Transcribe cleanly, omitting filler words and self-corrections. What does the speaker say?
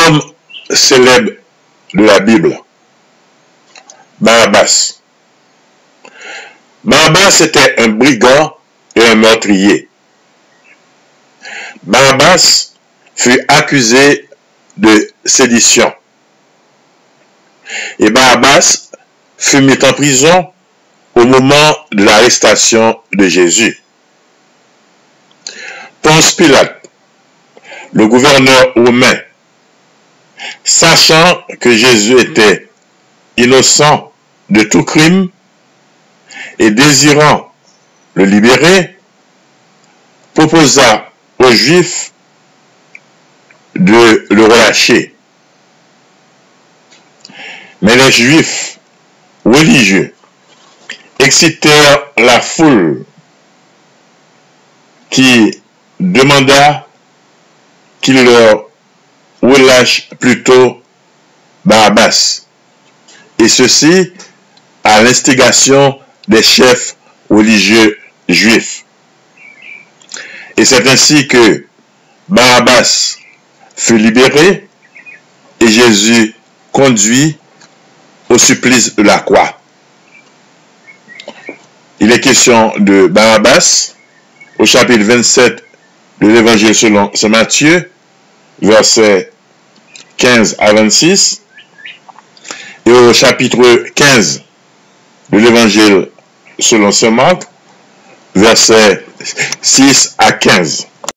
homme célèbre de la Bible, Barabbas. Barabbas était un brigand et un meurtrier. Barabbas fut accusé de sédition. Et Barabbas fut mis en prison au moment de l'arrestation de Jésus. Ponce Pilate, le gouverneur romain, sachant que Jésus était innocent de tout crime et désirant le libérer, proposa aux Juifs de le relâcher. Mais les Juifs religieux excitèrent la foule qui demanda qu'il leur relâche plutôt Barabbas, et ceci à l'instigation des chefs religieux juifs. Et c'est ainsi que Barabbas fut libéré et Jésus conduit au supplice de la croix. Il est question de Barabbas au chapitre 27 de l'évangile selon saint Matthieu, versets 15 à 26, et au chapitre 15 de l'évangile selon saint Marc, versets 6 à 15.